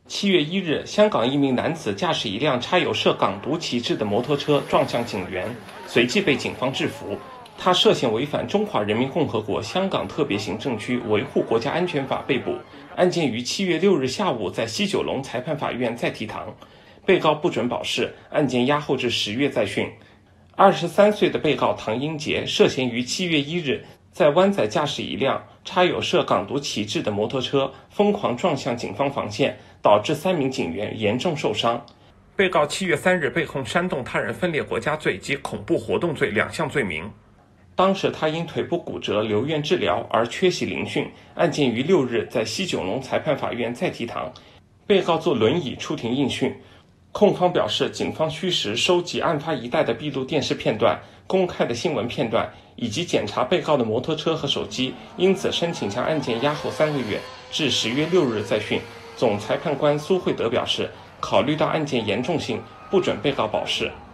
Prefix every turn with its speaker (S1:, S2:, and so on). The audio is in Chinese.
S1: 7月1日，香港一名男子驾驶一辆插有涉港独旗帜的摩托车撞向警员，随即被警方制服。他涉嫌违反《中华人民共和国香港特别行政区维护国家安全法》被捕。案件于7月6日下午在西九龙裁判法院再提堂，被告不准保释，案件押后至10月再讯。23岁的被告唐英杰涉嫌于7月1日在湾仔驾驶一辆插有涉港独旗帜的摩托车，疯狂撞向警方防线，导致3名警员严重受伤。被告7月3日被控煽动他人分裂国家罪及恐怖活动罪2项罪名。当时他因腿部骨折留院治疗而缺席聆讯。案件于6日在西九龙裁判法院再提堂，被告坐轮椅出庭应讯。控方表示，警方虚实收集案发一带的闭路电视片段、公开的新闻片段，以及检查被告的摩托车和手机，因此申请将案件押后3个月，至10月6日再讯。总裁判官苏慧德表示，考虑到案件严重性，不准被告保释。